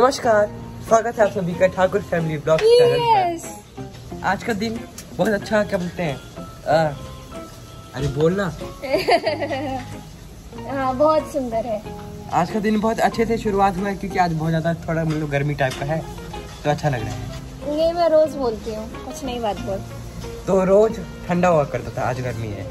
नमस्कार, स्वागत है आप सभी का ठाकुर फैमिली ब्लॉग चैनल पर। आज का दिन बहुत अच्छा, क्या बोलते हैं, अरे बोलना। हाँ, बहुत सुंदर है। आज का दिन बहुत अच्छे से शुरुआत हुआ है क्योंकि आज बहुत ज्यादा थोड़ा मतलब गर्मी टाइप का है, तो अच्छा लग रहा है। ये मैं रोज बोलती हूँ, कुछ नई बात बोल। तो रोज ठंडा हुआ करता था, आज गर्मी है।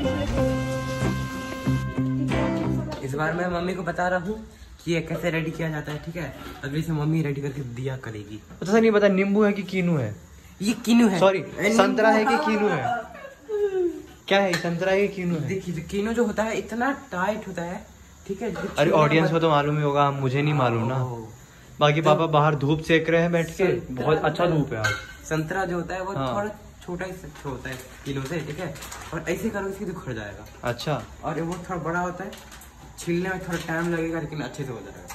इस बार मैं मम्मी को बता रहा हूँ कि ये कैसे रेडी किया जाता है, ठीक है। अगली से मम्मी रेडी करके दिया करेगी। तो नहीं पता नींबू है कि कीनू है। ये कीनू है, सॉरी संतरा है कि कीनू है, क्या है संतरा है कि कीनू है। देखिए कीनू जो होता है इतना टाइट होता है, ठीक है। अरे ऑडियंस को तो मालूम ही होगा, मुझे नहीं मालूम ना। बाकी पापा बाहर धूप सेक रहे हैं बैठ के, बहुत अच्छा धूप है आज। संतरा जो होता है वो थोड़ा छोटा ही होता है किलो से, ठीक है। और ऐसे करोगे इसकी तो खुल जाएगा। अच्छा, और वो थोड़ा बड़ा होता है, छीलने में थोड़ा टाइम लगेगा लेकिन अच्छे से हो जाएगा।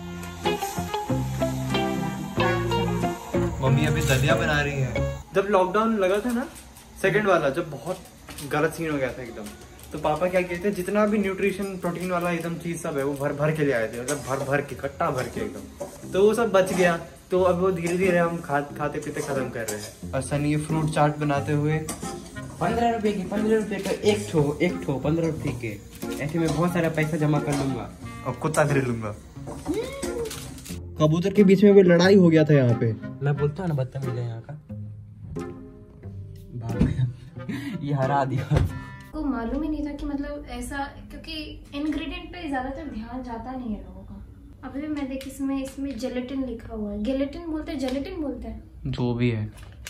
मम्मी अभी दलिया बना रही है। जब लॉकडाउन लगा था ना, सेकंड वाला, जब बहुत गलत सीन हो गया था एकदम, तो पापा क्या कहते हैं, जितना भी न्यूट्रिशन प्रोटीन वाला एकदम चीज सब है वो भर भर के ले आए थे, मतलब भर के कट्टा भर के एकदम। तो वो सब बच गया, तो अब वो धीरे धीरे हम खाते पीते खत्म कर रहे हैं। और सनी ये फ्रूट चाट बनाते हुए 15 रुपए की, 15 रुपए का एक ठो 15 रुपए के। ऐसे में बहुत सारा पैसा जमा कर लूंगा और कुत्ता खरीद लूंगा। कबूतर के बीच में भी लड़ाई हो गया था यहाँ पे। मैं बोलता हूँ ना, बदतमीज है यहाँ का। ये हरा दिया। को मालूम ही नहीं था कि मतलब ऐसा, क्योंकि इंग्रेडिएंट पे ज्यादातर ध्यान जाता नहीं है लोगों का। अभी भी मैं देख, इसमें जेलेटिन लिखा हुआ है। गेलेटिन बोलते हैं, जेलेटिन बोलते हैं, जो भी है।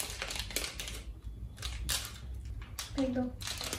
फेंक दो।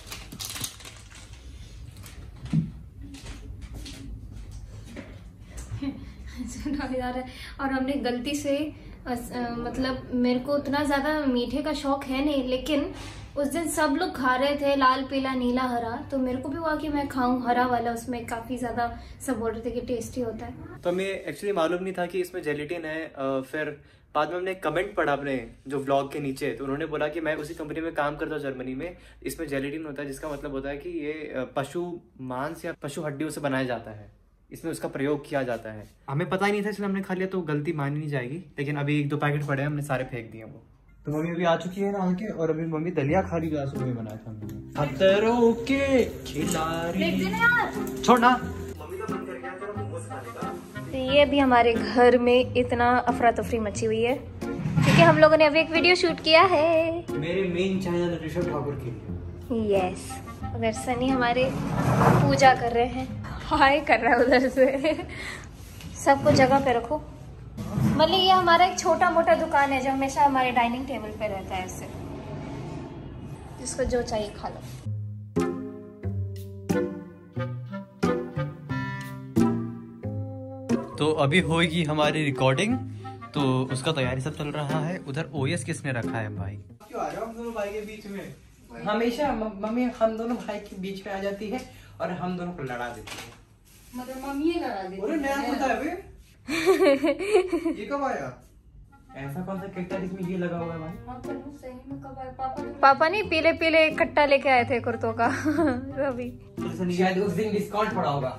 यार, और हमने गलती से मतलब मेरे को उतना ज्यादा मीठे का शौक है नहीं, लेकिन उस दिन सब लोग खा रहे थे लाल पीला नीला हरा, तो मेरे को भी हुआ कि मैं खाऊं हरा वाला। उसमें काफी ज्यादा सब बोल रहे थे कि टेस्टी होता है। तो हमें एक्चुअली मालूम नहीं था कि इसमें जेलेटिन है। फिर बाद में हमने कमेंट पढ़ा अपने जो व्लॉग के नीचे, तो उन्होंने बोला कि मैं उसी कंपनी में काम करता हूँ जर्मनी में, इसमें जेलेटिन होता है, जिसका मतलब होता है कि ये पशु मांस या पशु हड्डियों से बनाया जाता है, इसमें उसका प्रयोग किया जाता है। हमें पता ही नहीं था, इसलिए हमने खा लिया, तो गलती मानी नहीं जाएगी। लेकिन अभी 1-2 पैकेट पड़े हैं, हमने सारे फेंक दिए वो। तो मम्मी अभी आ चुकी है नहा के, और अभी मम्मी दलिया खा रही है, सुबह बनाया था हमने। के खिलाड़ी छोड़ना। मम्मी तो मन कर गया था मोमोज खाने का। तो ये भी हमारे घर में इतना अफरा तफरी मची हुई है क्योंकि हम लोगों ने अभी एक वीडियो शूट किया है मेरे मेन चैनल ऋषभ ठाकुर के लिए। यस, उधर सनी हमारे पूजा कर रहे हैं, हाय कर रहा है उधर से। सबको जगह पे रखो। मतलब ये हमारा एक छोटा मोटा दुकान है जो हमेशा हमारे डाइनिंग टेबल पे रहता है, इससे जिसको जो चाहिए खा लो। तो अभी होगी हमारी रिकॉर्डिंग, तो उसका तैयारी सब चल रहा है। उधर ओएस किसने रखा है भाई? क्यों आ रहे हो हम दोनों भाई के बीच में? हमेशा मम्मी हम दोनों भाई के बीच में आ जाती है और हम दोनों को लड़ा देती है। मतलब मम्मी लड़ा देती है। अरे नया कुत्ता है बे। ये कब आया? ऐसा कौन सा किट्टा जिसमें ये लगा हुआ है भाई? सही में कब आया? पापा नहीं पीले पीले कट्टा लेके आए थे कुर्तों का रवि। शायद उस दिन डिस्काउंट पड़ा होगा।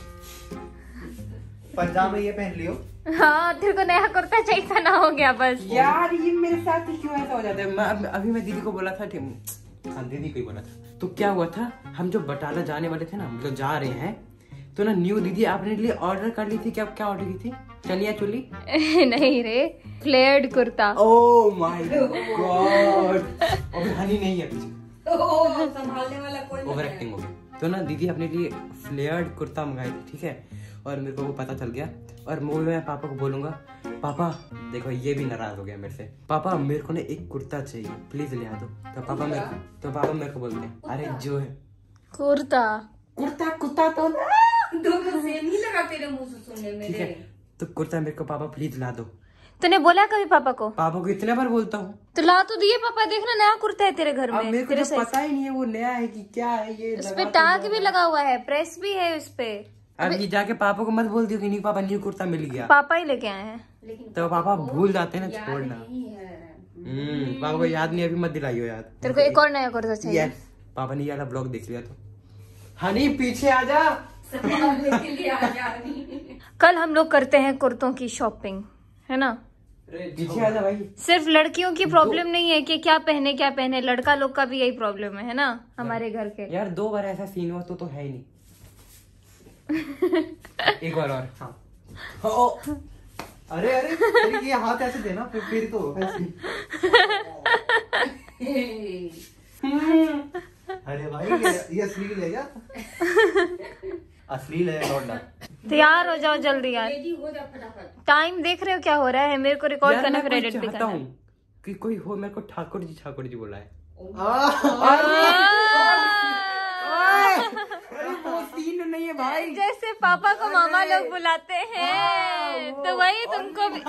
पंजाब में ये पहन लियो। हाँ, तेरे को नया कुर्ता चाहिए ना, हो गया बस। यार ये मेरे साथ ही क्यों ऐसा हो जाता है? अभी मैं दीदी को बोला था, हाँ दीदी को ही बोला था। तो क्या हुआ था, हम जो बटाला जाने वाले थे ना, मतलब जा रहे हैं, तो ना न्यू दीदी आपने लिए ऑर्डर कर ली थी। क्या ऑर्डर की थी? चलिया चोली? नहीं रे, flared kurta. Oh my god. और हनी नहीं है पीछे, संभालने वाला कोई ओवर एक्टिंग हो गई। तो ना दीदी अपने लिए फ्लेयर्ड कुर्ता मंगाई थी, ठीक है। और मेरे को वो पता चल गया, और मैं पापा को बोलूंगा, पापा देखो ये भी नाराज हो गया मेरे से, पापा मेरे को ना एक कुर्ता चाहिए, प्लीज ले आ दो। तो पापा मेरे को बोलते हैं, अरे जो है कुर्ता तो दोनों सेम ही लगा तेरे मुंह से सुनने में। ठीक है, तो कुर्ता मेरे को पापा प्लीज ला दो। तूने बोला कभी पापा को? पापा को इतने बार बोलता हूँ। तो ला तो दिए पापा, देखना नया कुर्ता है तेरे घर में। मेरे को तो पता ही नहीं है वो नया है कि क्या है। ये उस पे टैग भी लगा हुआ है, प्रेस भी है उस पे। अब ये जाके पापा को मत बोल दियो कि नहीं पापा न्यू कुर्ता मिल गया। पापा ही लेके आए हैं। तो पापा भूल जाते हैं ना, छोड़ना। पापा को याद नहीं, अभी मत दिलाइयो याद। तेरे को एक और नया कुर्ता चाहिए? पापा ने ये वाला ब्लॉग देख लिया तो। हनी पीछे आ जा। कल हम लोग करते हैं कुर्तों की शॉपिंग। है ना। पीछे आ जा भाई। सिर्फ लड़कियों की प्रॉब्लम नहीं है कि क्या पहने, लड़का लोग का भी यही प्रॉब्लम है ना हमारे घर के। यार 2 बार ऐसा सीन हुआ तो है ही नहीं। एक बार और। हाँ। अरे ये हाथ ऐसे देना फिर तो अरे भाई ये अश्लील है क्या? अश्लील है लौंडा। तैयार हो जाओ जल्दी यार, टाइम देख रहे हो क्या हो रहा है, मेरे को रिकॉर्ड करना फिर एडिट भी करना है। कि कोई हो, मेरे को ठाकुर जी बोला है। वो सीन नहीं है भाई, जैसे पापा को मामा लोग बुलाते हैं तो वही तुमको भी।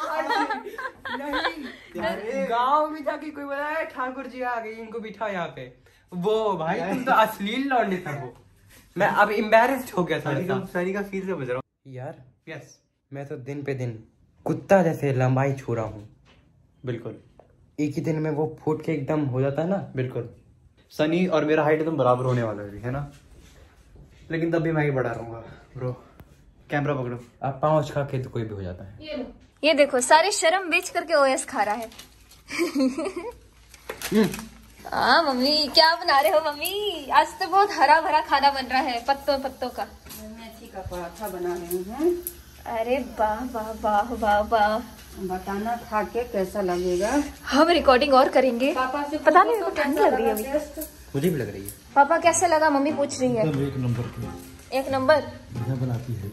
गाँव में जाके कोई बोला है ठाकुर जी आ गई, इनको बिठा यहाँ पे। वो भाई तुम तो अश्लील लौंडे था वो। मैं अब एम्बैरेस्ड हो गया था। सनी का फील से बज रहा हूँ यार। यस, मैं तो दिन पे दिन कुत्ता जैसे लंबाई छू रहा हूँ। बिल्कुल एक ही दिन में वो फूट के एकदम हो जाता है ना। बिल्कुल। सनी और मेरा हाइट एकदम बराबर होने वाला है ना, लेकिन तब भी मैं ही बढ़ा रहूंगा ब्रो। कैमरा पकड़ो। अब 5 खा के तो कोई भी हो जाता है। ये देखो सारी शर्म बेच करके ओएस खा रहा है। हाँ मम्मी क्या बना रहे हो मम्मी? आज तो बहुत हरा भरा खाना बन रहा है, पत्तों का। मेथी का पराठा बना रही हूँ। अरे वाह वाह वाह वाह वाह, बताना खा के कैसा लगेगा। हम रिकॉर्डिंग और करेंगे। पापा से पता नहीं मेरे को ठंड लग रही है अभी। मुझे भी लग रही है। पापा कैसे लगा मम्मी पूछ रही है। 1 नंबर बनाती है।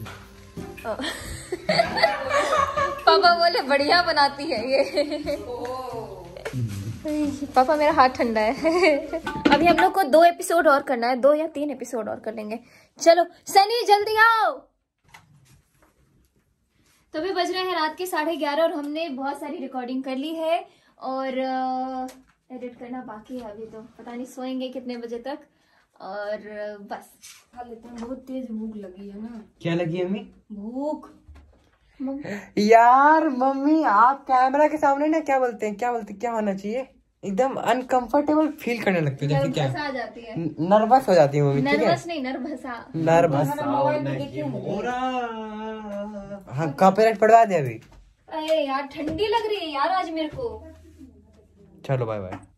पापा बोले बढ़िया बनाती है ये। पापा मेरा हाथ ठंडा है। अभी हम लोग को 2 एपिसोड और करना है, 2 या 3 एपिसोड और कर लेंगे। चलो सनी जल्दी आओ। तो अभी बज रहे हैं रात के 11:30 और हमने बहुत सारी रिकॉर्डिंग कर ली है और एडिट करना बाकी है। अभी तो पता नहीं सोएंगे कितने बजे तक, और बस खा लेते हैं। बहुत तेज भूख लगी है ना। क्या लगी है मम्मी? भूख। यार मम्मी आप कैमरा के सामने ना क्या बोलते हैं क्या होना चाहिए, एकदम अनकंफर्टेबल फील करने लगते हैं। जैसे क्या नर्वस आ जाती है। नर्वस हो जाती है मम्मी। ठीक है, नर्वस नहीं नर्वसा। नर्वस। हाँ कॉपीराइट पड़वा दे अभी। अरे यार ठंडी लग रही है यार आज मेरे को। चलो बाय बाय।